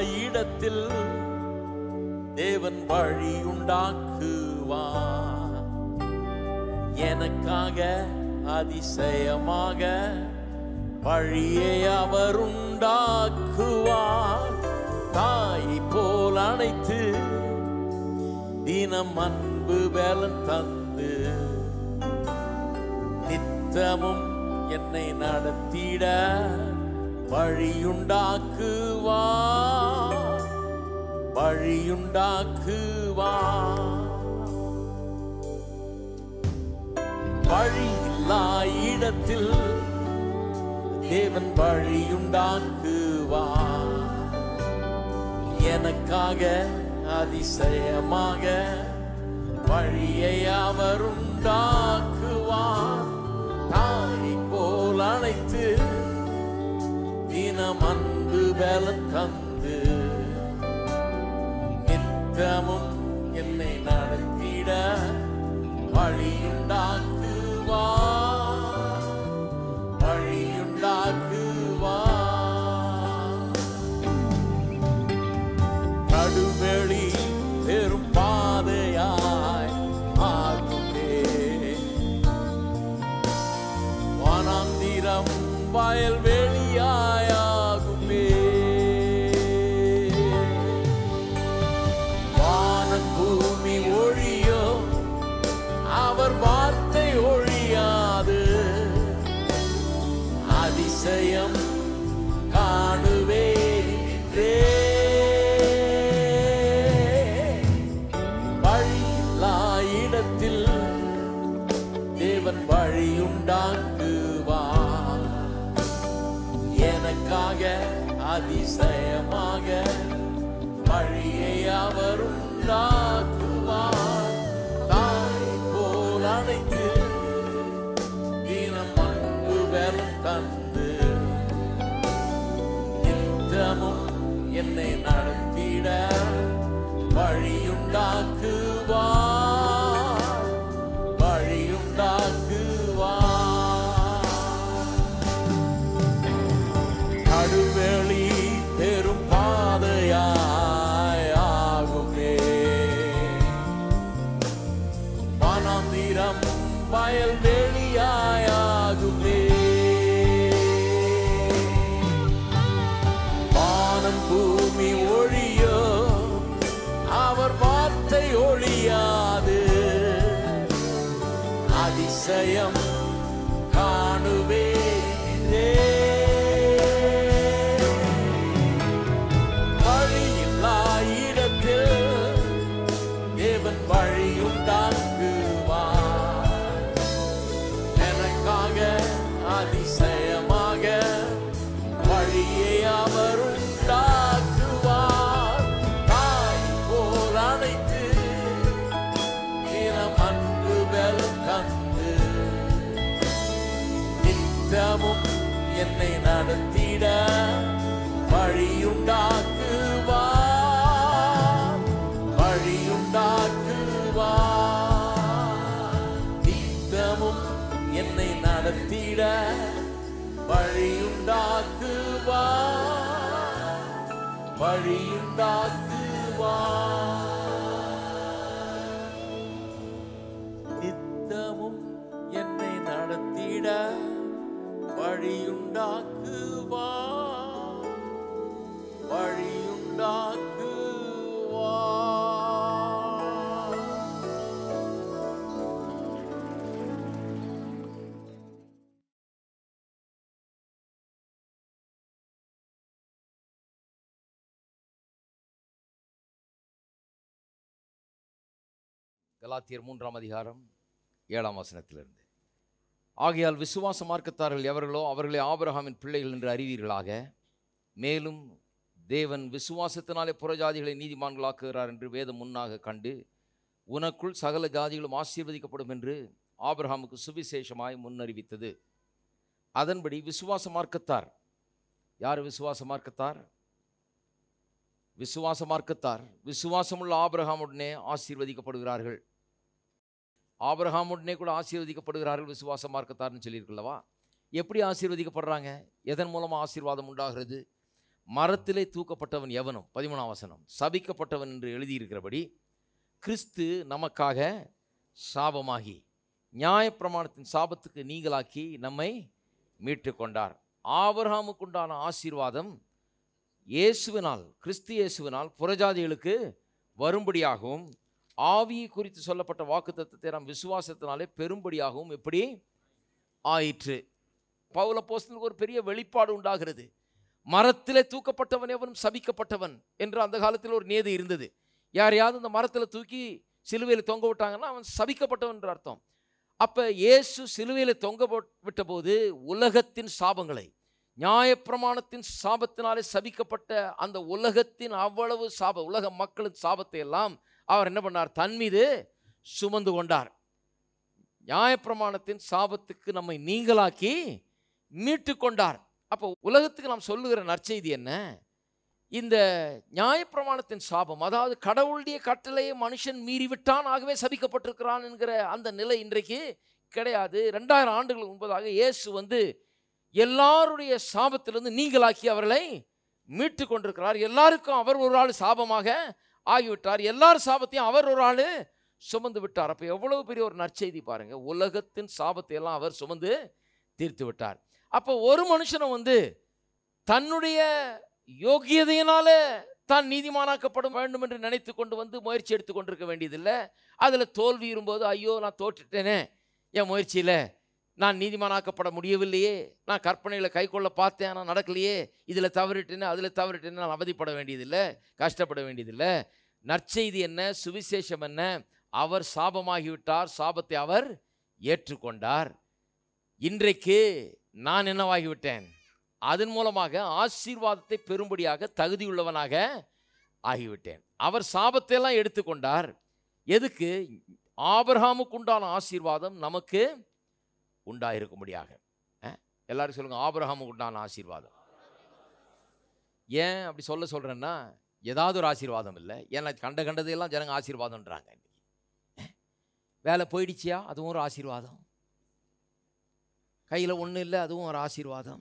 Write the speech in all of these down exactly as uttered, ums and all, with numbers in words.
இடத்தில் தேவன் வழி உண்டாக்குவார். எனக்காக அதிசயமாக வழியை அவர் உண்டாக்குவார். தாயை போல் அணைத்து தினம் அன்பு வேலன் தந்து நித்தமும் என்னை நடத்திட வழியுண்டாக்குவார், வழியுண்டாக்குவார். வழி இல்லா இடத்தில் தேவன் வழியுண்டாக்குவார். எனக்காக அதிசயமாக வழியை அவர் உண்டாக்குவார். தாயை போல் அழைத்து தினம் அன்பு பலன் தந்து நித்தமும் என்னை நடத்திட வழியுண்டாக்குவார், வழியுண்டாக்குவார். கடுவெளி பெரும் பாதையாய் ஆகுமே, வனாந்திரம் வயல்வெளியாயாகுமே. வானம் பூமி ஒழியோ அவர் வார்த்தை ஒழியாது. அதிசயம் காணுவேன்றே. வழியில்லா இடத்தில் தேவன் வழியுண்டாக்குவார். எனக்காக அதிசயமாக வழியை அவர் உண்டாக்குவார். தாய் போல் அழைத்து தினம் அன்பு வேலன் தந்து நித்தமும் என்னை நடத்திட வழியுண்டாக்குவார், வழியுண்டாக்குவார். கடுவெளி பெரும் பாதையாய் ஆகுமே, வனாந்திரம் வயல்வெளியாயாகுமே. வானம் பூமி ஒழியோ அவர் வார்த்தை ஒழியாது. அதிசயம் காணுவேனே. வழியில்லா இடத்தில் தேவன் வழியுண்டாக்குவார். எனக்காக அதிசயமாக வழியை அவர் உண்டாக்குவார். தாய் போல் அழைத்து தினம் அன்பு பலன் தந்து நித்தமும் என்னை நடத்திட வழியுண்டாக்குவார், வழியுண்டாக்குவார். நித்தமும் என்னை நடத்திட வழியுண்டாக்குவார், வழியுண்டாக்குவார். நித்தமும் என்னை நடத்திட வழியுண்டாக்குவார், வழியுண்டாக்குவார். கலாத்தியர் மூன்றாம் அதிகாரம் ஏழாம் வசனத்திலிருந்து, ஆகையால் விசுவாச மார்க்கத்தார்கள் எவர்களோ அவர்களே ஆபிரகாமின் பிள்ளைகள் என்று அறிவீர்களாக. மேலும் தேவன் விசுவாசத்தினாலே புறஜாதிகளை நீதிமான்களாக்குகிறார் என்று வேதம் முன்னாக கண்டு உனக்குள் சகல ஜாதிகளும் ஆசீர்வதிக்கப்படும் என்று ஆபிரகாமுக்கு சுவிசேஷமாய் முன்னறிவித்தது. அதன்படி விசுவாச மார்க்கத்தார், யார் விசுவாச மார்க்கத்தார்? விசுவாச மார்க்கத்தார் விசுவாசமுள்ள ஆபிரகாமுடனே ஆசீர்வதிக்கப்படுகிறார்கள். ஆபிரகாமுடனே கூட ஆசீர்வதிக்கப்படுகிறார்கள் விசுவாச மார்க்கத்தார்னு சொல்லியிருக்கல்லவா? எப்படி ஆசீர்வதிக்கப்படுறாங்க? எதன் மூலமாக ஆசீர்வாதம் உண்டாகிறது? மரத்திலே தூக்கப்பட்டவன் எவனும், பதிமூணாம் வசனம், சபிக்கப்பட்டவன் என்று எழுதியிருக்கிறபடி கிறிஸ்து நமக்காக சாபமாகி நியாயப்பிரமாணத்தின் சாபத்துக்கு நீங்களாக்கி நம்மை மீட்டு கொண்டார். ஆபிரகாமுக்குண்டான ஆசீர்வாதம் இயேசுவினால், கிறிஸ்து இயேசுவினால் புறஜாதிகளுக்கு வரும்படியாகவும், ஆவியை குறித்து சொல்லப்பட்ட வாக்குத்தத்தத்தை நாம் விசுவாசத்தினாலே பெரும்படியாகவும் எப்படி ஆயிற்று. பவுல் அப்போஸ்தலனுக்கு ஒரு பெரிய வெளிப்பாடு உண்டாகிறது. மரத்திலே தூக்கப்பட்டவன் எவனும் சபிக்கப்பட்டவன் என்று அந்த காலத்தில் ஒரு நியதி இருந்தது. யாரையாவது இந்த மரத்தில் தூக்கி சிலுவையில் தொங்க விட்டாங்கன்னா அவன் சபிக்கப்பட்டவன் என்று அர்த்தம். அப்போ இயேசு சிலுவையில் தொங்க விட்ட போது உலகத்தின் சாபங்களை, நியாயப்பிரமாணத்தின் சாபத்தினாலே சபிக்கப்பட்ட அந்த உலகத்தின் அவ்வளவு சாப, உலக மக்களின் சாபத்தை எல்லாம் அவர் என்ன பண்ணார்? தன் மீது சுமந்து கொண்டார். நியாயப்பிரமாணத்தின் சாபத்துக்கு நம்மை நீங்களாக்கி மீட்டு கொண்டார். அப்போ உலகத்துக்கு நாம் சொல்லுகிற நற்செய்தி என்ன? இந்த நியாயப்பிரமாணத்தின் சாபம், அதாவது கடவுளுடைய கட்டளையை மனுஷன் மீறிவிட்டான், ஆகவே சபிக்கப்பட்டிருக்கிறான் என்கிற அந்த நிலை இன்றைக்கு கிடையாது. ரெண்டாயிரம் ஆண்டுகள் முன்பதாக இயேசு வந்து எல்லாருடைய சாபத்திலிருந்து நீங்களாக்கி அவர்களை மீட்டு கொண்டிருக்கிறார். எல்லாருக்கும் அவர் ஒரு ஆள் சாபமாக ஆகிவிட்டார். எல்லார் சாபத்தையும் அவர் ஒரு ஆள் சுமந்து விட்டார். அப்போ எவ்வளவு பெரிய ஒரு நற்செய்தி பாருங்க. உலகத்தின் சாபத்தை எல்லாம் அவர் சுமந்து தீர்த்து விட்டார். அப்போ ஒரு மனுஷனை வந்து தன்னுடைய யோகியதையினால தான் நீதிமானாக்கப்பட வேண்டும் என்று நினைத்து கொண்டு வந்து முயற்சி எடுத்து கொண்டிருக்க வேண்டியதில்லை. அதில் தோல்வி இருக்கும்போது ஐயோ நான் தோற்றுட்டேனே, என் முயற்சியில் நான் நீதிமானாக்கப்பட முடியவில்லையே, நான் கற்பனைகளை கை கொள்ள பார்த்தேன் நான் நடக்கலையே, இதில் தவறிட்டேன்னு அதில் தவறிட்டேன்னு நான் அவதிப்பட வேண்டியதில்லை, கஷ்டப்பட வேண்டியதில்லை. நற்செய்தி என்ன? சுவிசேஷம் என்ன? அவர் சாபமாகிவிட்டார், சாபத்தை அவர் ஏற்றுக்கொண்டார். இன்றைக்கு நான் என்னவாகிவிட்டேன்? அதன் மூலமாக ஆசீர்வாதத்தை பெரும்படியாக தகுதியுள்ளவனாக ஆகிவிட்டேன். அவர் சாபத்தை எல்லாம் எடுத்துக்கொண்டார். எதுக்கு? ஆபிரகாமுக்கு உண்டான ஆசீர்வாதம் நமக்கு உண்டாயிருக்கும்படியாக. எல்லாரும் சொல்லுங்க, ஆபிரகாமுக்கு உண்டான ஆசீர்வாதம். ஏன் அப்படி சொல்ல சொல்றேன்னா, ஏதாவது ஒரு ஆசீர்வாதம் இல்லை. ஏன்னா கண்ட கண்டதையெல்லாம் ஜனங்க ஆசீர்வாதம்ன்றாங்க. வேலை போயிடுச்சியா, அதுவும் ஒரு ஆசீர்வாதம். கையில் ஒன்றும் இல்லை, அதுவும் ஒரு ஆசீர்வாதம்.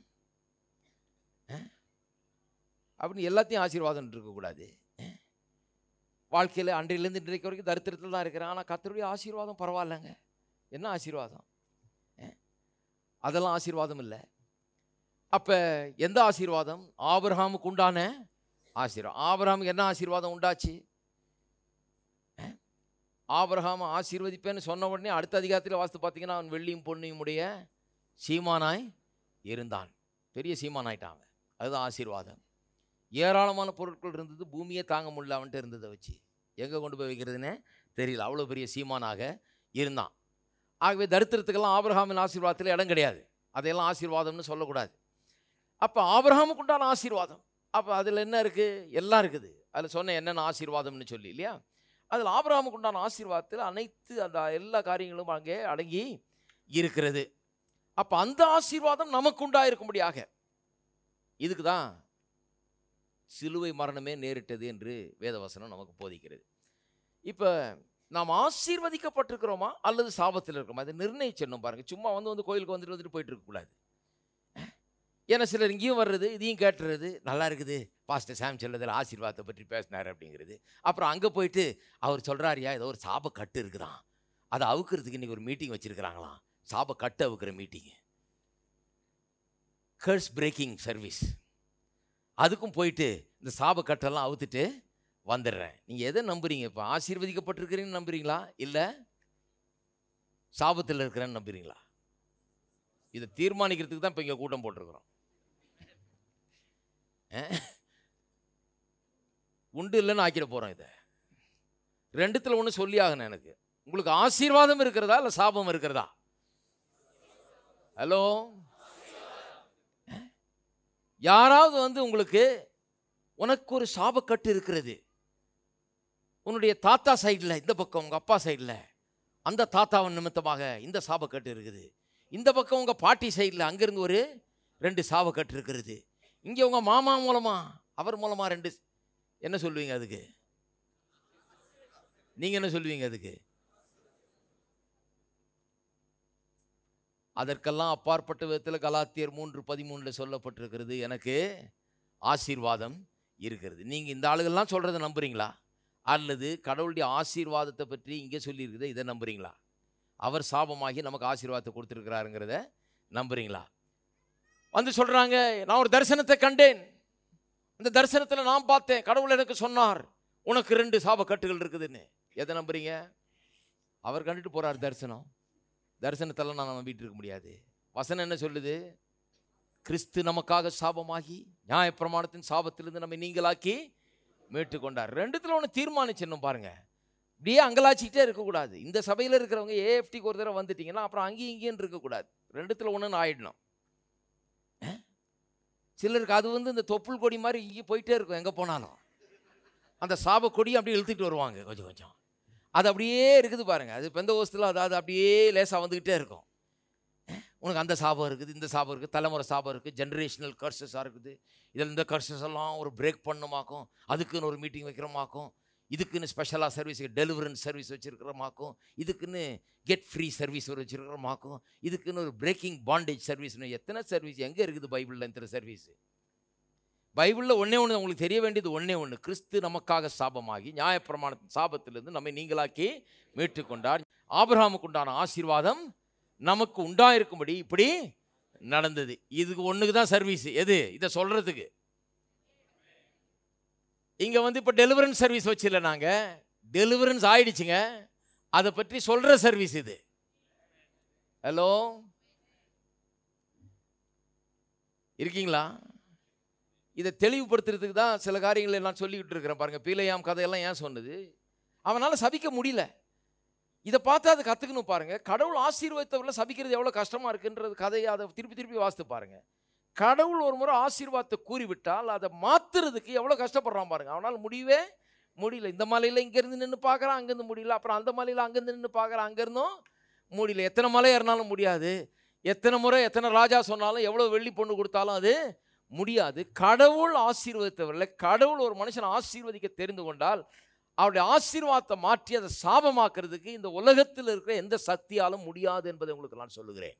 அப்படின்னு எல்லாத்தையும் ஆசீர்வாதம் இருக்கக்கூடாது. வாழ்க்கையில் அன்றையிலேருந்து இன்றைக்கு வரைக்கும் தரித்திரத்தில் தான் இருக்கிறேன், ஆனால் கர்த்தருடைய ஆசீர்வாதம் பரவாயில்லைங்க. என்ன ஆசீர்வாதம்? அதெல்லாம் ஆசீர்வாதம் இல்லை. அப்போ எந்த ஆசீர்வாதம்? ஆபிரகாமுக்கு உண்டான ஆசீர்வாதம். ஆபிரகாமுக்கு என்ன ஆசீர்வாதம் உண்டாச்சு? ஆபிரகாம் ஆசீர்வதிப்பேன்னு சொன்ன உடனே அடுத்த அதிகாரத்தில் வாசித்து பார்த்தீங்கன்னா, அவன் வெள்ளியும் பொன்னையும் உடைய சீமானாய் இருந்தான். பெரிய சீமானாயிட்டான். அதுதான் ஆசீர்வாதம். ஏராளமான பொருட்கள் இருந்தது, பூமியே தாங்க முடியல அவன்ட்டு இருந்ததை வச்சு. எங்கே கொண்டு போய் வைக்கிறதுனே தெரியல, அவ்வளோ பெரிய சீமானாக இருந்தான். ஆகவே தரித்திரத்துக்கெல்லாம் ஆபிரகாமின் ஆசீர்வாதத்தில் இடம் கிடையாது. அதையெல்லாம் ஆசீர்வாதம்னு சொல்லக்கூடாது. அப்போ ஆபிரகாமுக்கு உண்டான ஆசீர்வாதம், அப்போ அதில் என்ன இருக்குது? எல்லாம் இருக்குது. அதில் சொன்ன என்னென்ன ஆசீர்வாதம்னு சொல்லி இல்லையா? அதில் ஆபிரகாமுக்கு உண்டான ஆசீர்வாதத்தில் அனைத்து அந்த எல்லா காரியங்களும் அங்கே அடங்கி இருக்கிறது. அப்போ அந்த ஆசீர்வாதம் நமக்கு உண்டாயிருக்கும்படியாக, இதுக்கு தான் சிலுவை மரணமே நேரிட்டது என்று வேதவசனம் நமக்கு போதிக்கிறது. இப்போ நாம் ஆசீர்வதிக்கப்பட்டிருக்கிறோமா அல்லது சாபத்தில் இருக்கிறோமா? அதை நிர்ணயிச்சிடணும் பாருங்கள். சும்மா வந்து வந்து கோயிலுக்கு வந்துட்டு வந்துட்டு போயிட்டு இருக்கக்கூடாது. ஏன்னா சிலர் இங்கேயும் வர்றது, இதையும் கேட்டுறது, நல்லா இருக்குது பாஸ்டர் சாம் செல்லதில் ஆசீர்வாதத்தை பற்றி பேசினார் அப்படிங்கிறது. அப்புறம் அங்கே போயிட்டு அவர் சொல்கிறாரியா ஏதோ ஒரு சாப கட்டு இருக்குதான், அதை அவுக்கிறதுக்கு இன்றைக்கி ஒரு மீட்டிங் வச்சுருக்கிறாங்களாம், சாப கட்டு அவுக்கிற மீட்டிங்கு, கர்ஸ் பிரேக்கிங் சர்வீஸ். அதுக்கும் போயிட்டு இந்த சாப கட்டெல்லாம் அவுத்துட்டு வந்துடுறேன். நீங்கள் எதை நம்புறீங்க? இப்போ ஆசீர்வதிக்கப்பட்டிருக்கிறீங்கன்னு நம்புறீங்களா இல்லை சாபத்தில் இருக்கிறேன்னு நம்புறீங்களா? இதை தீர்மானிக்கிறதுக்கு தான் இப்போ இங்கே கூட்டம் போட்டிருக்கிறோம். உண்டு இல்லைன்னு ஆக்கிட போகிறோம். இதை ரெண்டுத்தில் ஒன்று சொல்லி ஆகணும் எனக்கு. உங்களுக்கு ஆசீர்வாதம் இருக்கிறதா இல்லை சாபம் இருக்கிறதா? ஹலோ, யாராவது வந்து உங்களுக்கு உனக்கு ஒரு சாபக்கட்டு இருக்கிறது, உன்னுடைய தாத்தா சைடில் இந்த பக்கம், உங்கள் அப்பா சைடில் அந்த தாத்தாவின் நிமித்தமாக இந்த சாபக்கட்டு இருக்குது, இந்த பக்கம் உங்கள் பாட்டி சைடில் அங்கேருந்து ஒரு ரெண்டு சாபக்கட்டு இருக்கிறது, இங்கே உங்கள் மாமா மூலமாக அவர் மூலமாக ரெண்டு, என்ன சொல்லுவீங்க அதுக்கு? நீங்கள் என்ன சொல்லுவீங்க அதுக்கு? அதற்கெல்லாம் அப்பாற்பட்ட விதத்தில் கலாத்தியர் மூன்று பதிமூணில் சொல்லப்பட்டிருக்கிறது, எனக்கு ஆசீர்வாதம் இருக்கிறது. நீங்கள் இந்த ஆளுகள்லாம் சொல்கிறத நம்புறீங்களா? அல்லது கடவுளுடைய ஆசீர்வாதத்தை பற்றி இங்கே சொல்லியிருக்குது இதை நம்புறீங்களா? அவர் சாபமாகி நமக்கு ஆசீர்வாதத்தை கொடுத்துருக்கிறாருங்கிறத நம்புறீங்களா? வந்து சொல்கிறாங்க, நான் ஒரு தரிசனத்தை கண்டேன், அந்த தரிசனத்தில் நான் பார்த்தேன், கடவுள் எனக்கு சொன்னார் உனக்கு ரெண்டு சாபக்கட்டுகள் இருக்குதுன்னு. எதை நம்புறீங்க? அவர் கண்டுட்டு போகிறார் தரிசனம். தரிசனத்தெல்லாம் நான் நம்பிட்டு இருக்க முடியாது. வசனம் என்ன சொல்லுது? கிறிஸ்து நமக்காக சாபமாகி நியாயப்பிரமாணத்தின் சாபத்திலிருந்து நம்ம நீங்களாக்கி மீட்டு கொண்டார். ரெண்டுத்தில் ஒன்று தீர்மானிச்சிடணும் பாருங்க. இப்படியே அங்கலாச்சிக்கிட்டே இருக்கக்கூடாது. இந்த சபையில் இருக்கிறவங்க ஏஎஃப்டிக்கு ஒரு தடவை வந்துட்டீங்கன்னா அப்புறம் அங்கேயும் இங்கேயும் இருக்கக்கூடாது. ரெண்டுத்தில் ஒன்றுன்னு ஆயிடணும். சிலருக்கு அது வந்து இந்த தொப்புள் கொடி மாதிரி இங்கே போயிட்டே இருக்கும். எங்கே போனாலும் அந்த சாப கொடியை அப்படியே இழுத்துக்கிட்டு வருவாங்க கொஞ்சம் கொஞ்சம். அது அப்படியே இருக்குது பாருங்கள். அது பெந்தகோஸ்தில் அதாவது அப்படியே லேசாக வந்துக்கிட்டே இருக்கும். உனக்கு அந்த சாபம் இருக்குது, இந்த சாபம் இருக்குது, தலைமுறை சாபம் இருக்குது, ஜென்ரேஷனல் கர்சஸாக இருக்குது. இதில் இந்த கர்சஸ் எல்லாம் ஒரு பிரேக் பண்ணுமாக்கும், அதுக்குன்னு ஒரு மீட்டிங் வைக்கிறோமாக்கும், இதுக்குன்னு ஸ்பெஷலாக சர்வீஸ் டெலிவரன்ஸ் சர்வீஸ் வச்சுருக்கிறோமாக்கும், இதுக்குன்னு கெட் ஃப்ரீ சர்வீஸ் ஒரு வச்சுருக்கிறோமாக்கும், இதுக்குன்னு ஒரு பிரேக்கிங் பாண்டேஜ் சர்வீஸ்னு எத்தனை சர்வீஸ் எங்கே இருக்குது பைபிளில்? இந்த சர்வீஸு பைபிளில் ஒன்றே ஒன்று உங்களுக்கு தெரிய வேண்டியது ஒன்றே ஒன்று. கிறிஸ்து நமக்காக சாபமாகி நியாயப்பிரமாணத்தின் சாபத்திலிருந்து நம்மை நீங்களாக்கி மீட்டு கொண்டார். ஆபிரகாமுக்கு உண்டான ஆசீர்வாதம் நமக்கு உண்டாயிருக்கும்படி இப்படி நடந்தது. இதுக்கு ஒன்றுக்கு தான் சர்வீஸ். எது? இதை சொல்கிறதுக்கு. இங்கே வந்து இப்போ டெலிவரன்ஸ் சர்வீஸ் வச்சில்ல, நாங்கள் டெலிவரன்ஸ் ஆயிடுச்சுங்க, அதை பற்றி சொல்கிற சர்வீஸ் இது. ஹலோ, இருக்கீங்களா? இதை தெளிவுபடுத்துறதுக்கு தான் சில காரியங்களை நான் சொல்லிக்கிட்டு இருக்கிறேன் பாருங்கள். பீலையாம் கதையெல்லாம் ஏன் சொன்னது? அவனால் சபிக்க முடியல. இதை பார்த்து அதை கற்றுக்கணும் பாருங்கள். கடவுள் ஆசீர்வாதத்தவரில் சபிக்கிறது எவ்வளோ கஷ்டமாக இருக்குன்றது கதையை அதை திருப்பி திருப்பி வாசித்து பாருங்கள். கடவுள் ஒரு முறை ஆசீர்வாதத்தை கூறிவிட்டால் அதை மாற்றுறதுக்கு எவ்வளோ கஷ்டப்படுறான் பாருங்கள். அவனால் முடியவே முடியல. இந்த மலையில் இங்கேருந்து நின்று பார்க்குறான், அங்கேருந்து முடியல. அப்புறம் அந்த மலையில் அங்கேருந்து நின்று பார்க்குறான், அங்கேருந்தும் முடியல. எத்தனை மலை ஏறினாலும் முடியாது. எத்தனை முறை எத்தனை ராஜா சொன்னாலும் எவ்வளோ வெள்ளி பொண்ணு கொடுத்தாலும் அது முடியாது. கடவுள் ஆசீர்வதித்தவரில் கடவுள் ஒரு மனுஷனை ஆசீர்வதிக்க தெரிந்து கொண்டால் அவருடைய ஆசீர்வாதத்தை மாற்றி அதை சாபமாக்குறதுக்கு இந்த உலகத்தில் இருக்கிற எந்த சக்தியாலும் முடியாது என்பதை உங்களுக்கு நான் சொல்லுகிறேன்.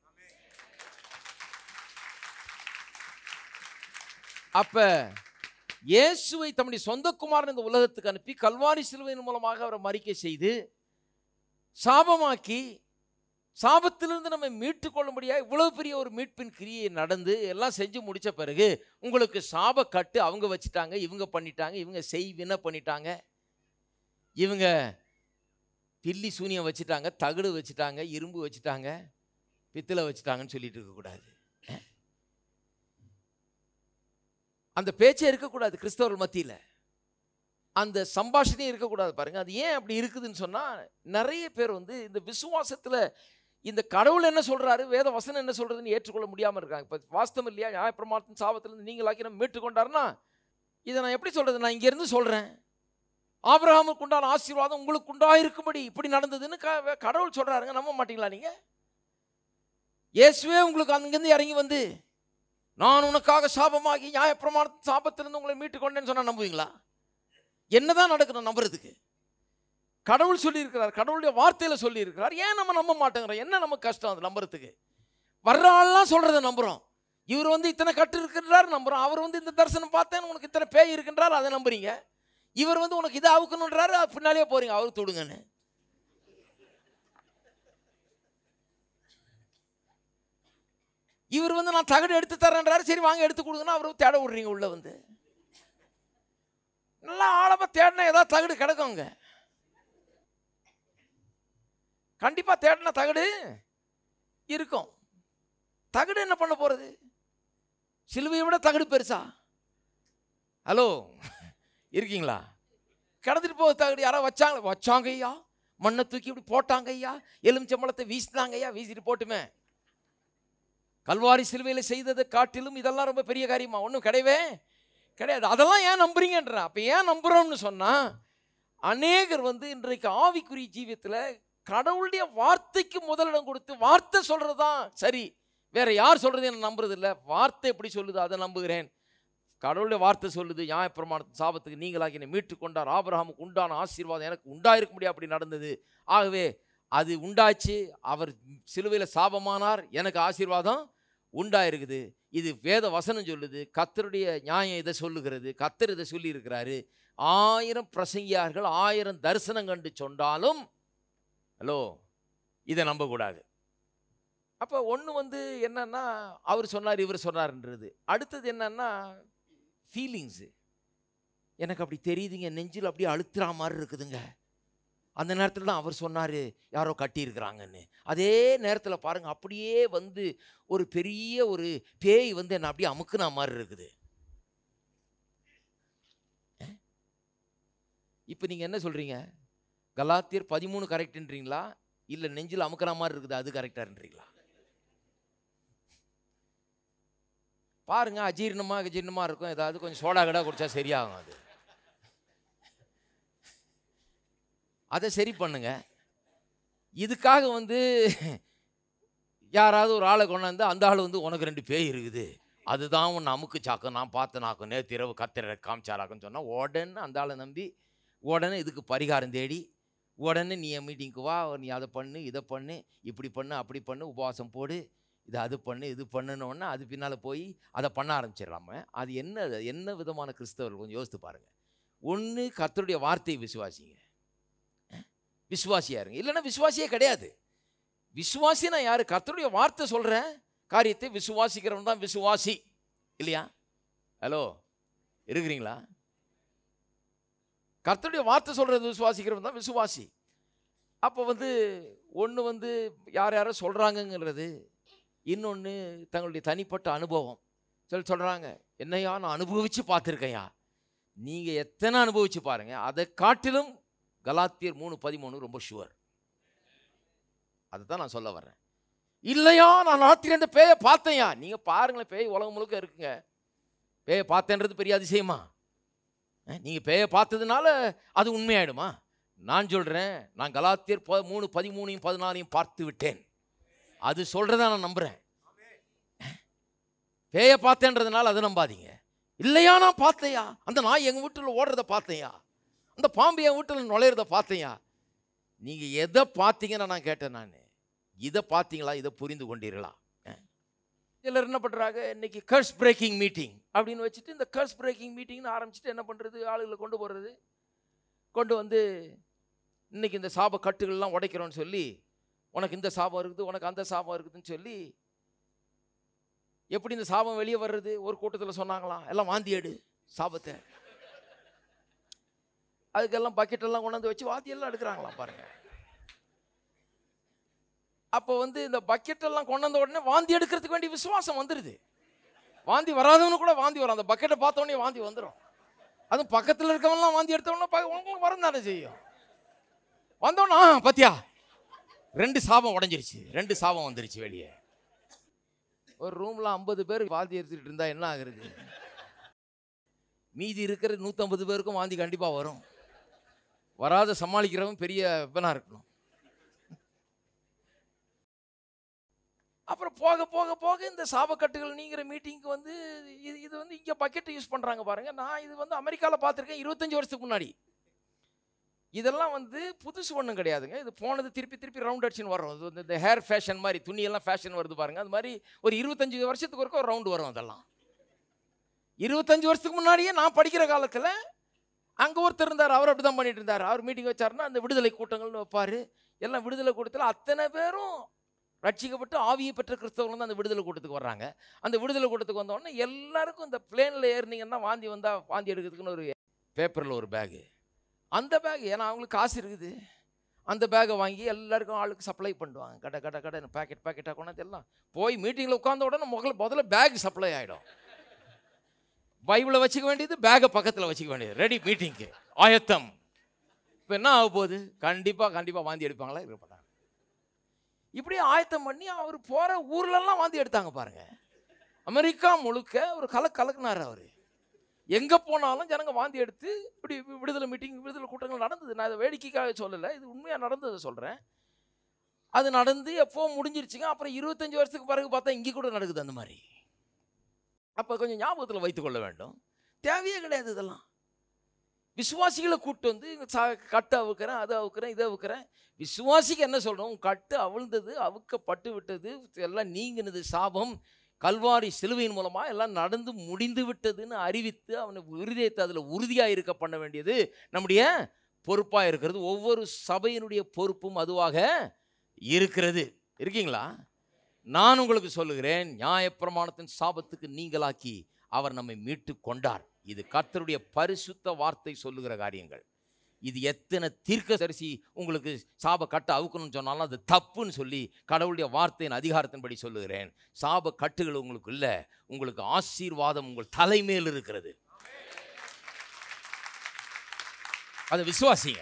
அப்ப இயேசுவை தம்முடைய சொந்த குமாரன் இந்த உலகத்துக்கு அனுப்பி கல்வாரி சிலுவையின் மூலமாக அவரை மரிக்கை செய்து சாபமாக்கி சாபத்திலிருந்து நம்ம மீட்டு கொள்ளும்படியாக இவ்வளவு பெரிய ஒரு மீட்பின் கிரியை நடந்து எல்லாம் செஞ்சு முடிச்ச பிறகு உங்களுக்கு சாப கட்டு அவங்க வச்சுட்டாங்க, இவங்க பண்ணிட்டாங்க, இவங்க செய்வின பண்ணிட்டாங்க, இவங்க பில்லி சூனியம் வச்சுட்டாங்க, தகடு வச்சுட்டாங்க, இரும்பு வச்சுட்டாங்க, பித்தளை வச்சுட்டாங்கன்னு சொல்லிட்டு இருக்கக்கூடாது. அந்த பேச்சே இருக்கக்கூடாது. கிறிஸ்தவர்கள் மத்தியில் அந்த சம்பாஷணையும் இருக்கக்கூடாது பாருங்க. அது ஏன் அப்படி இருக்குதுன்னு சொன்னால், நிறைய பேர் வந்து இந்த விசுவாசத்தில் இந்த கடவுள் என்ன சொல்கிறாரு, வேத வசனம் என்ன சொல்கிறதுன்னு ஏற்றுக்கொள்ள முடியாமல் இருக்காங்க. இப்போ வாஸ்தவம் இல்லையா? நியாயப்பிரமாணத்தின் சாபத்திலிருந்து நீங்களாக்கி நம்ம மீட்டு கொண்டாருன்னா இதை நான் எப்படி சொல்கிறது? நான் இங்கேருந்து சொல்கிறேன், ஆபிரகாமுக்கு உண்டான ஆசீர்வாதம் உங்களுக்கு உண்டாயிருக்கும்படி இப்படி நடந்ததுன்னு கடவுள் சொல்கிறாருங்க. நம்ப மாட்டீங்களா நீங்கள்? இயேசுவே உங்களுக்கு அங்கேருந்து இறங்கி வந்து நான் உனக்காக சாபமாகி நியாயப்பிரமாணத்தின் சாபத்திலிருந்து உங்களை மீட்டு கொண்டேன்னு சொன்னால் நம்புவீங்களா? என்னதான் நடக்கணும் நம்புறதுக்கு? கடவுள் சொல்லியிருக்கிறார், கடவுளுடைய வார்த்தையில் சொல்லியிருக்கிறார். ஏன் நம்ம நம்ப மாட்டேங்கிறோம்? என்ன நமக்கு கஷ்டம் அது நம்புறதுக்கு? வர்ற ஆள்லாம் சொல்கிறத நம்புகிறோம். இவர் வந்து இத்தனை கட்டு இருக்கின்றார் நம்புகிறோம். அவர் வந்து இந்த தரிசனம் பார்த்தேன் உனக்கு இத்தனை பேய் இருக்கின்றார் அதை நம்புறீங்க. இவர் வந்து உனக்கு இதை அவுக்கணுன்றாரு, பின்னாலே போறீங்க அவரு தொடுங்கன்னு. இவர் வந்து நான் தகடு எடுத்து தரேன்றாரு, சரி வாங்க எடுத்து கொடுங்கன்னா அவரு தேட விடுறீங்க. உள்ள வந்து நல்லா ஆழமா தேடினா ஏதாவது தகடு கிடக்குங்க. கண்டிப்பா தேடினா தகடு இருக்கும். தகடு என்ன பண்ண போறது? சிலுவையை விட தகடு பெருசா? ஹலோ, இருக்கீங்களா? கிடந்துட்டு போக தகடு யாராவது வச்சாங்க வச்சாங்க ஐயா, மண்ணை தூக்கி இப்படி போட்டாங்க ஐயா, எலுமிச்சம்பழத்தை வீசினாங்க ஐயா, வீசிட்டு போட்டுமே. கல்வாரி சிலுவையில் செய்ததை காட்டிலும் இதெல்லாம் ரொம்ப பெரிய காரியமா? ஒன்றும் கிடையவே கிடையாது. அதெல்லாம் ஏன் நம்புறீங்கன்ற? அப்போ ஏன் நம்புகிறோம்னு சொன்னால், அநேகர் வந்து இன்றைக்கு ஆவிக்குரிய ஜீவியத்தில் கடவுளுடைய வார்த்தைக்கு முதலிடம் கொடுத்து வார்த்தை சொல்கிறது தான் சரி, வேற யார் சொல்கிறது என்ன நம்புறது இல்லை. வார்த்தை எப்படி சொல்லுது அதை நம்புகிறேன். கடவுளுடைய வார்த்தை சொல்லுது, நியாயப்பிரமாணத்தின் சாபத்துக்கு நீங்களாக்கி என்னை மீட்டு கொண்டார், ஆபிரகாமுக்கு உண்டான ஆசீர்வாதம் எனக்கு உண்டாயிருக்க முடியாது அப்படி நடந்தது. ஆகவே அது உண்டாச்சு. அவர் சிலுவையில் சாபமானார், எனக்கு ஆசீர்வாதம் உண்டாயிருக்குது. இது வேத வசனம் சொல்லுது, கர்த்தருடைய நியாயம் இதை சொல்லுகிறது, கர்த்தர் இதை சொல்லி இருக்கிறாரு. ஆயிரம் பிரசங்கியார்கள் ஆயிரம் தரிசனம் கண்டு சொன்னாலும் ஹலோ இதை நம்பக்கூடாது. அப்போ ஒன்று வந்து என்னன்னா அவர் சொன்னார் இவர் சொன்னார்ன்றது. அடுத்தது என்னன்னா ஃபீலிங்ஸு. எனக்கு அப்படி தெரியுதுங்க, நெஞ்சில் அப்படியே அழுத்துற மாதிரி இருக்குதுங்க. அந்த நேரத்தில் தான் அவர் சொன்னார் யாரோ கட்டியிருக்கிறாங்கன்னு. அதே நேரத்தில் பாருங்கள் அப்படியே வந்து ஒரு பெரிய ஒரு பேய் வந்து என்னை அப்படியே அமுக்குன மாதிரி இருக்குது. இப்போ நீங்கள் என்ன சொல்கிறீங்க? கலாத்தியர் பதிமூணு கரெக்டுன்றீங்களா இல்லை நெஞ்சில் அமுக்கிற மாதிரி இருக்குது அது கரெக்டான்றீங்களா? பாருங்க, அஜீர்ணமாக அஜீர்ணமாக இருக்கும். ஏதாவது கொஞ்சம் சோடா கடா குடிச்சா சரியாகும். அது அதை சரி பண்ணுங்க. இதுக்காக வந்து யாராவது ஒரு ஆளை கொண்டாந்து அந்த ஆள் வந்து உனக்கு ரெண்டு பேய் இருக்குது அதுதான் உன்னை அமுக்கு சாக்கும் நான் பார்த்து நாக்கும் நேற்று இரவு கத்திர காமிச்சாராக்குன்னு சொன்னால் உடனே அந்த ஆளை நம்பி உடனே இதுக்கு பரிகாரம் தேடி உடனே நீ என் மீட்டிங்க்கு வா, நீ அதை பண்ணு இதை பண்ணு இப்படி பண்ணு அப்படி பண்ணு உபவாசம் போடு இது அது பண்ணு இது பண்ணுன்னொன்னே அது பின்னால் போய் அதை பண்ண ஆரம்பிச்சிடலாம. அது என்ன என்ன விதமான கிறிஸ்தவர்கள் கொஞ்சம் யோசித்து பாருங்கள். ஒன்று கர்த்தருடைய வார்த்தையை விசுவாசிங்க, விசுவாசியா இருங்க. இல்லைன்னா விசுவாசியே கிடையாது. விசுவாசினா யாரு? கர்த்தருடைய வார்த்தை சொல்கிற காரியத்தை விசுவாசிக்கிறவன் தான் விசுவாசி இல்லையா? ஹலோ இருக்கிறீங்களா? கர்த்தருடைய வார்த்தை சொல்கிறது விசுவாசிக்கிறவன் தான் விசுவாசி. அப்போ வந்து ஒன்று வந்து யார் யாரோ சொல்கிறாங்கங்கிறது, இன்னொன்று தங்களுடைய தனிப்பட்ட அனுபவம் சொல்லி சொல்கிறாங்க. என்னையா நான் அனுபவித்து பார்த்துருக்கையா, நீங்கள் எத்தனை அனுபவித்து பாருங்கள். அதை காட்டிலும் கலாத்தியர் மூணு பதிமூணு ரொம்ப ஷுவர். அதை தான் நான் சொல்ல வர்றேன். இல்லையா நான் ராத்திரி அந்த பேயை பார்த்தேயா. நீங்கள் பாருங்களேன், பேய் உலகம் முழுக்க இருக்குங்க. பேயை பார்த்தேன்றது பெரிய அதிசயமா? நீங்கள் பேயை பார்த்ததுனால அது உண்மையாயிடுமா? நான் சொல்கிறேன், நான் கலாத்தியர் மூணு பதிமூணையும் பதினாலையும் பார்த்து விட்டேன். அது சொல்கிறத நான் நம்புகிறேன். பேயை பார்த்தேன்றதுனால அதை நம்பாதீங்க. இல்லையா நான் பார்த்தையா, அந்த நாய் எங்கள் வீட்டில் ஓடுறத பார்த்தேயா, அந்த பாம்பு என் வீட்டில் நுழையிறத பார்த்தேயா. நீங்கள் எதை பார்த்தீங்கன்னு நான் கேட்டேன். நான் இதை பார்த்தீங்களா, இதை புரிந்து கொண்டீர்களா? சிலர் என்ன பண்ணுறாங்க, இன்னைக்கு கர்ஸ் பிரேக்கிங் மீட்டிங் அப்படின்னு வச்சுட்டு இந்த கர்ஸ் பிரேக்கிங் மீட்டிங்னு ஆரம்பிச்சுட்டு என்ன பண்ணுறது, ஆளுகளை கொண்டு போகிறது, கொண்டு வந்து இன்னைக்கு இந்த சாப கட்டுகள்லாம் உடைக்கிறோன்னு சொல்லி உனக்கு இந்த சாபம் இருக்குது உனக்கு அந்த சாபம் இருக்குதுன்னு சொல்லி எப்படி இந்த சாபம் வெளியே வர்றது? ஒரு கூட்டத்தில் சொன்னாங்களாம், எல்லாம் வாந்தி எடு சாபத்தை. அதுக்கெல்லாம் பக்கெட்டெல்லாம் கொண்டாந்து வச்சு வாந்தியெல்லாம் எடுக்கிறாங்களாம் பாருங்க. அப்போ வந்து இந்த பக்கெட்டெல்லாம் கொண்டாந்த உடனே வாந்தி எடுக்கிறதுக்கு வேண்டிய விசுவாசம் வந்துடுது. வாந்தி வராதவனு கூட வாந்தி வரும். அந்த பக்கெட்டை பார்த்தோன்னே வாந்தி வந்துடும். அதுவும் பக்கத்தில் இருக்கவங்கலாம் வாந்தி எடுத்தவொடனே உங்களுக்கு வரும் தானே செய்யும். வந்தோன்னா பத்தியா ரெண்டு சாபம் உடஞ்சிருச்சு, ரெண்டு சாபம் வந்துருச்சு வெளியே. ஒரு ரூமில் ஐம்பது பேர் வாந்தி எடுத்துக்கிட்டு இருந்தால் என்ன ஆகுறது? மீதி இருக்கிற நூற்றம்பது பேருக்கும் வாந்தி கண்டிப்பாக வரும். வராத சமாளிக்கிறவன் பெரிய வெப்பனாக இருக்கணும். அப்புறம் போக போக போக இந்த சாபக்கட்டுகள் நீங்கிற மீட்டிங்க்கு வந்து இது இது வந்து இங்கே பக்கெட்டை யூஸ் பண்ணுறாங்க பாருங்கள். நான் இது வந்து அமெரிக்காவில் பார்த்துருக்கேன் இருபத்தஞ்சி வருஷத்துக்கு முன்னாடி. இதெல்லாம் வந்து புதுசு ஒன்றும் கிடையாதுங்க. இது போனது திருப்பி திருப்பி ரவுண்ட் அடிச்சுன்னு வரும். இது வந்து இந்த ஹேர் ஃபேஷன் மாதிரி துணியெல்லாம் ஃபேஷன் வருது பாருங்கள். அது மாதிரி ஒரு இருபத்தஞ்சி வருஷத்துக்கு ஒருக்க ஒரு ரவுண்டு வரும். அதெல்லாம் இருபத்தஞ்சி வருஷத்துக்கு முன்னாடியே நான் படிக்கிற காலத்தில் அங்கே ஒருத்தர் இருந்தார், அவர் அப்படி தான் பண்ணிட்டு இருந்தார். அவர் மீட்டிங் வச்சாருன்னா அந்த விடுதலை கூட்டங்கள்னு வைப்பார். எல்லாம் விடுதலை கூட்டத்தில் அத்தனை பேரும் ரட்சிக்கப்பட்டு ஆவியை பெற்ற கிறிஸ்தவர்கள் தான் அந்த விடுதலை கூட்டத்துக்கு வர்றாங்க. அந்த விடுதலை கூட்டத்துக்கு வந்தோடனே எல்லாருக்கும் இந்த பிளேனில் ஏறினீங்கன்னா வாந்தி வந்தால் வாந்தி எடுக்கிறதுக்குன்னு ஒரு பேப்பரில் ஒரு பேகு, அந்த பேக் ஏன்னா அவங்களுக்கு காசு இருக்குது, அந்த பேக்கை வாங்கி எல்லாருக்கும் ஆளுக்கு சப்ளை பண்ணுவாங்க. கடை கடை கடை பேக்கெட் பேக்கெட்டாக கொண்டாந்து எல்லாம் போய் மீட்டிங்கில் உட்காந்த உடனே முதல்ல முதல்ல பேக் சப்ளை ஆகிடும். பைபிளை வச்சுக்க வேண்டியது, பேக்கை பக்கத்தில் வச்சுக்க வேண்டியது, ரெடி மீட்டிங்க்கு ஆயத்தம். இப்போ என்ன ஆக போகுது? கண்டிப்பாக கண்டிப்பாக வாந்தி எடுப்பாங்களா? இருக்க மாட்டாங்க. இப்படி ஆயத்தம் பண்ணி அவர் போகிற ஊர்லெல்லாம் வாந்தி எடுத்தாங்க பாருங்க. அமெரிக்கா முழுக்க ஒரு கலக்கு கலக்குனார் அவர். எங்கே போனாலும் ஜனங்க வாந்தி எடுத்து இப்படி விடுதலை மீட்டிங் விடுதலை கூட்டங்கள் நடந்தது. நான் அதை வேடிக்கைக்காக சொல்லலை, இது உண்மையாக நடந்ததை சொல்கிறேன். அது நடந்து எப்போ முடிஞ்சிருச்சுங்க. அப்புறம் இருபத்தஞ்சி வருஷத்துக்கு பிறகு பார்த்தா இங்கே கூட நடக்குது அந்த மாதிரி. அப்போ கொஞ்சம் ஞாபகத்தில் வைத்துக்கொள்ள வேண்டும். தேவையே கிடையாது இதெல்லாம். விசுவாசிகளை கூப்பிட்டு வந்து கட்டு அவுக்கிறேன், அதை அவுக்கிறேன், இதை அவுக்கிறேன். விசுவாசிக்கு என்ன சொல்கிறோம்? கட்டு அவிழ்ந்தது, அவுக்கப்பட்டு விட்டது, எல்லாம் நீங்கினது சாபம். கல்வாரி சிலுவையின் மூலமா எல்லாம் நடந்து முடிந்து விட்டதுன்னு அறிவித்து அவனை இருதயத்தை அதில் உறுதியாக இருக்க பண்ண வேண்டியது நம்முடைய பொறுப்பாக இருக்கிறது. ஒவ்வொரு சபையினுடைய பொறுப்பும் அதுவாக இருக்கிறது. இருக்கீங்களா? நான் உங்களுக்கு சொல்லுகிறேன், நியாயப்பிரமாணத்தின் சாபத்துக்கு நீங்களாக்கி அவர் நம்மை மீட்டு கொண்டார். இது கர்த்தருடைய பரிசுத்த வார்த்தை சொல்லுகிற காரியங்கள். இது எத்தனை தீர்க்கதரிசி உங்களுக்கு சாப கட்டை அவுக்கணும்னு சொன்னாலும் அது தப்புன்னு சொல்லி கடவுளுடைய வார்த்தையின் அதிகாரத்தின்படி சொல்லுகிறேன். சாப கட்டுகள் உங்களுக்கு இல்லை, உங்களுக்கு ஆசீர்வாதம் உங்கள் தலைமையில் இருக்கிறது. அதை விசுவாசிங்க.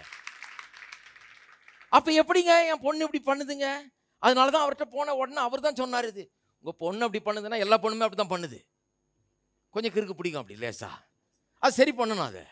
அப்ப எப்படிங்க என் பொண்ணு இப்படி பண்ணுதுங்க? அதனாலதான் அவர்கிட்ட போன உடனே அவர் தான் சொன்னார், இது உங்க பொண்ணு அப்படி பண்ணுதுன்னா எல்லா பொண்ணுமே அப்படிதான் பண்ணுது. கொஞ்சம் கிறுக்கு பிடிக்கும் அப்படி லேசா, அது சரி பண்ணணும். அதை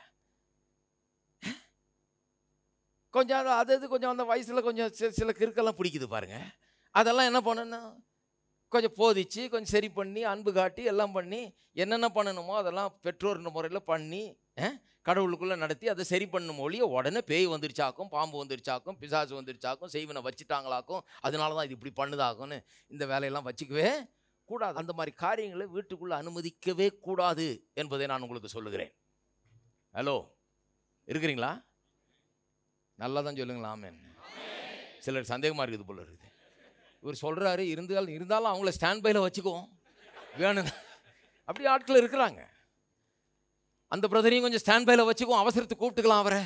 கொஞ்சம் அது அது கொஞ்சம் அந்த வயசில் கொஞ்சம் சில கிறுக்கெல்லாம் பிடிக்குது பாருங்க. அதெல்லாம் என்ன பண்ணணும், கொஞ்சம் போதிச்சு கொஞ்சம் சரி பண்ணி அன்பு காட்டி எல்லாம் பண்ணி என்னென்ன பண்ணணுமோ அதெல்லாம் பெற்றோர்ன்ற முறையில் பண்ணி கடவுளுக்குள்ளே நடத்தி அதை சரி பண்ணணும். ஒழிய உடனே பேய் வந்துருச்சாக்கும், பாம்பு வந்துருச்சாக்கும், பிசாசு வந்துருச்சாக்கும், செய்வனை வச்சுட்டாங்களாக்கும், அதனால தான் இது இப்படி பண்ணுதாக்கும்னு இந்த வேலையெல்லாம் வச்சுக்கவே கூடாது. அந்த மாதிரி காரியங்களை வீட்டுக்குள்ளே அனுமதிக்கவே கூடாது என்பதை நான் உங்களுக்கு சொல்லுகிறேன். ஹலோ, இருக்கிறீங்களா? நல்லா தான் சொல்லுங்களா? ஆமென். சிலர் சந்தேகமாக இருக்குது போல இருக்குது. இவர் சொல்கிறாரு, இருந்தாலும் இருந்தாலும் அவங்கள ஸ்டாண்ட் பையில் வச்சுக்குவோம் வேணும். அப்படி ஆட்கள் இருக்கிறாங்க. அந்த பிரதரையும் கொஞ்சம் ஸ்டாண்ட் பையில் வச்சுக்குவோம், அவசரத்துக்கு கூப்பிட்டுக்கலாம் அவரை.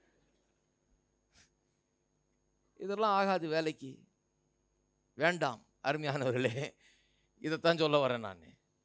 இதெல்லாம் ஆகாது, வேலைக்கு வேண்டாம். அருமையானவர்களே, இதைத்தான் சொல்ல வரேன் நான்.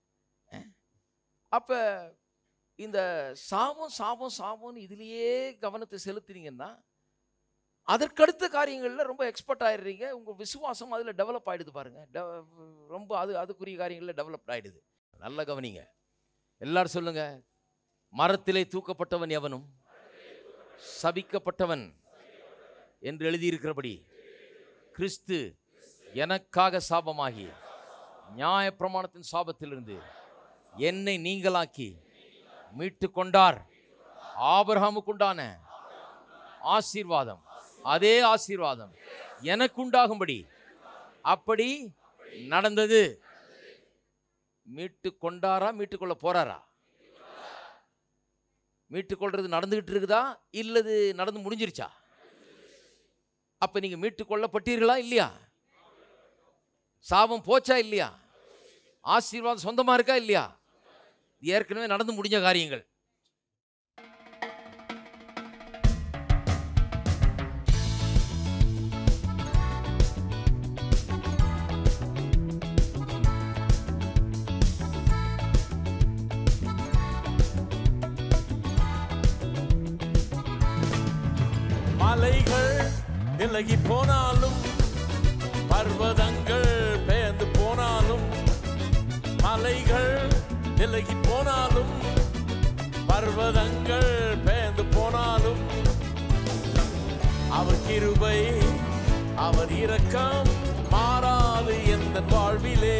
அப்போ இந்த சாபம் சாபம் சாபம்னு இதுலேயே கவனத்தை செலுத்துனீங்கன்னா அதற்கடுத்த காரியங்களில் ரொம்ப எக்ஸ்பர்ட் ஆகிடுறீங்க. உங்கள் விசுவாசம் அதில் டெவலப் ஆகிடுது பாருங்கள். ரொம்ப அது அதுக்குரிய காரியங்களில் டெவலப்ட் ஆகிடுது. நல்ல கவனிங்க. எல்லாரும் சொல்லுங்க, மரத்திலே தூக்கப்பட்டவன் எவனும் சபிக்கப்பட்டவன் என்று எழுதியிருக்கிறபடி கிறிஸ்து எனக்காக சாபமாகி நியாயப்பிரமாணத்தின் சாபத்திலிருந்து என்னை நீங்களாக்கி மீட்டு கொண்டார். ஆபிரகாமுக்குண்டான ஆசீர்வாதம், அதே ஆசீர்வாதம் எனக்கு உண்டாகும்படி அப்படி நடந்தது. மீட்டு கொண்டாரா, மீட்டுக்கொள்ள போறாரா? மீட்டுக்கொள்றது நடந்துகிட்டு இருக்குதா, இல்லது நடந்து முடிஞ்சிருச்சா? அப்ப நீங்க மீட்டு கொள்ளப்பட்டீர்களா இல்லையா? சாபம் போச்சா இல்லையா? ஆசீர்வாதம் சொந்தமா இருக்கா இல்லையா? ஏற்கனவே நடந்து முடிஞ்ச காரியங்கள். மலைகள் விலகி போனாலும், பர்வதங்கள் பெயர்ந்து போனாலும், மலைகள் விலகி போனாலும், பர்வதங்கள் பெயர்ந்து போனாலும், அவர் கிருபை அவர் இரக்கம் மாறாது எந்த வாழ்விலே.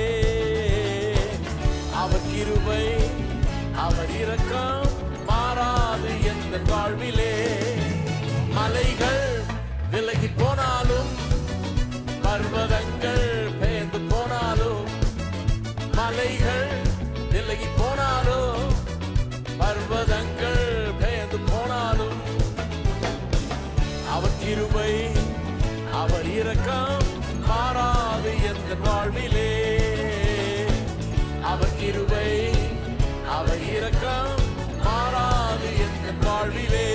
அவர் கிருபை அவர் இரக்கம் மாறாது எந்த வாழ்விலே. மலைகள் விலகி போனாலும், பர்வதங்கள் பெயர்ந்து போனாலும், மலைகள் விலகி போனாலும், பர்வதங்கள் பெயர்ந்து போனாலும், அவர் கிருபை அவர் இரக்கம் மாறாது எந்த வாழ்விலே. அவர் கிருபை அவர் இரக்கம் மாறாது எந்த வாழ்விலே.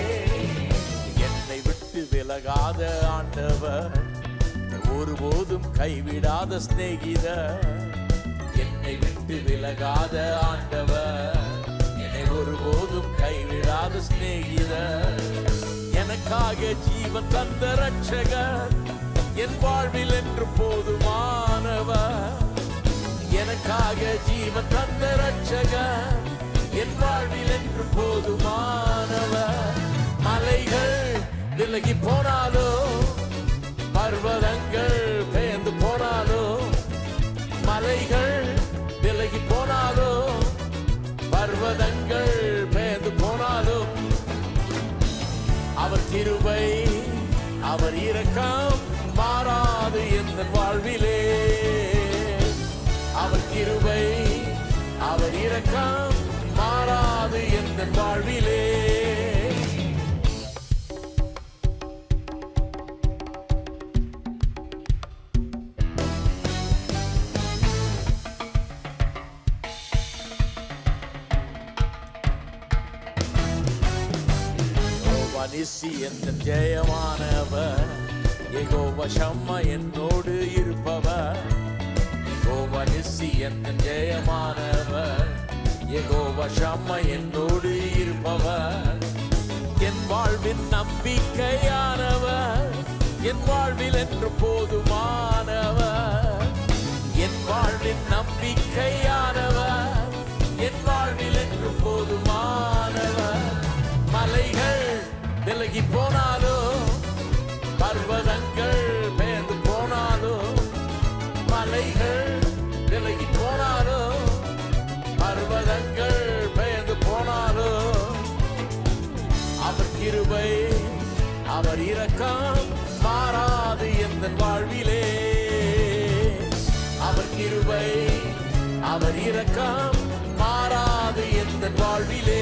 என்னை விட்டு விலகாத ஆண்டவர், ஒருபோதும் கைவிடாத சிநேகிதர். என்னை விட்டு விலகாத ஆண்டவர், என்னை ஒருபோதும் கைவிடாத சிநேகிதர். எனக்காக ஜீவன் தந்த ரட்சகர், என் வாழ்வில் என்று போதுமானவர். எனக்காக ஜீவன் தந்த ரட்சகர், என் வாழ்வில் என்று போதுமானவர். மலைகள் விலகி போனாலோ, பர்வதங்கள் பெயர்ந்து போனாலோ, மலைகள் விலகி போனாலோ, பர்வதங்கள் பெயர்ந்து போனாலும், அவர் கிருபை அவர் இரக்கம் மாறாது எந்த வாழ்விலே. அவர் கிருபை நிசி எந்த ஜெயமானவர், யெகோவா ஷம்மா என்னோடு இருப்பவர். யெகோவா நிசி எந்த ஜெயமானவர், யெகோவா ஷம்மா என்னோடு இருப்பவர். என் வாழ்வின் நம்பிக்கையானவர், என் வாழ்வில் என்று போதுமானவர். என் வாழ்வின் நம்பிக்கையானவர், என் வாழ்வில் என்று போதுமானவர். மலைகள் விலகி போனாலும், பர்வதங்கள் பெயர்ந்து போனாலும், மலைகள் விலகி போனாலும், பர்வதங்கள் பெயர்ந்து போனாலும், அவர் கிருபை அவர் இரக்கம் மாறாது எந்த வாழ்விலே. அவர் கிருபை அவர் இரக்கம் மாறாது எந்த வாழ்விலே.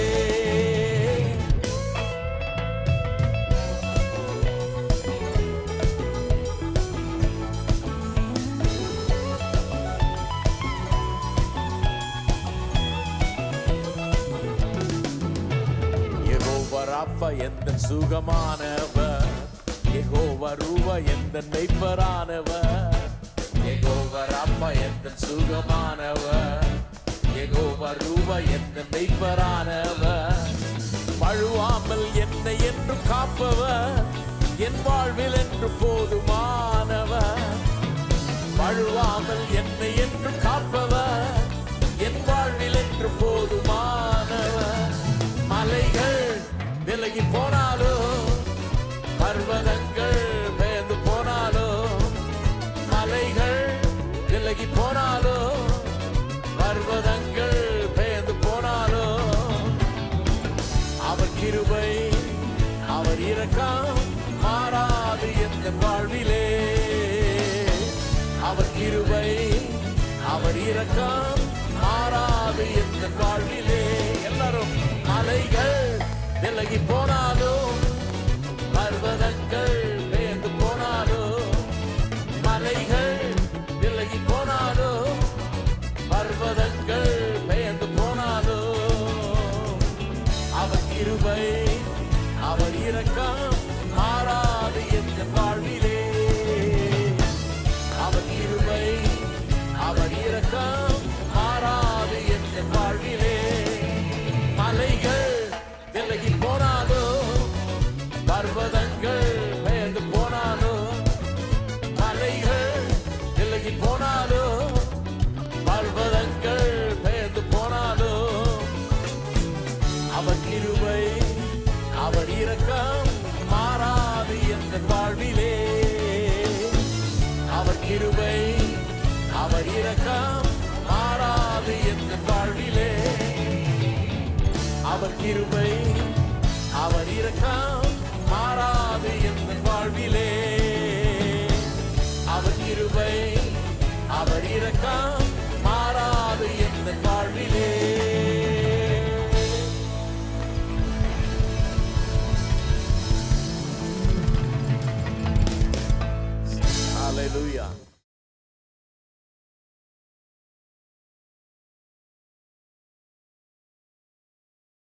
யெகோவா ராஃபா எந்த சுகமானவர், யெகோவா ரூவா எந்த மெய்ப்பரானவர். யெகோவா ராஃபா எந்த சுகமானவர், யெகோவா ரூவா எந்த மெய்ப்பரானவர். பழுவாமல் என்னை என்று காப்பவர், என் வாழ்வில் என்று போதுமானவர். பழுவாமல் என்னை என்று காப்பவர், என் வாழ்வில் என்று போதுமானவர். மலைகள் விலகி போனாலும், பர்வதங்கள் பெயர்ந்து போனாலும், மலைகள் விலகி போனாலும், பர்வதங்கள் பெயர்ந்து போனாலும், அவர் கிருபை அவர் இரக்கம் மாறாது எந்த வாழ்விலே. அவர் கிருபை அவர் இரக்கம் மாறாது எந்த வாழ்விலே. எல்லாரும் மலைகள் விலகி போனாலும், பர்வதங்கள் பெயர்ந்து போனாலும், மலைகள் விலகி போனாலும், பர்வதங்கள் பெயர்ந்து போனாலும், அவர் கிருபை அவர் இரக்கம் மாறாது எந்த வாழ்விலே. அவர் கிருபை அவர் இரக்கம் மாறாது எந்த வாழ்விலே. மலைகள் விலகி போனாலும், பர்வதங்கள் பெயர்ந்து போனாலும், மலைகள் விலகி போனாலும், பர்வதங்கள் பெயர்ந்து போனாலும், அவர் கிருபை அவர் இரக்கம் மாறாது எந்த வாழ்விலே. அவர் கிருபை அவர் இரக்கம் மாறாது எந்த வாழ்விலே. அவர் கிருபை அவர் இரக்கம் மாறாது எந்த வாழ்விலே. அவர் கிருபை அவர் இரக்கம் மாறாது எந்த வாழ்விலே. Hallelujah.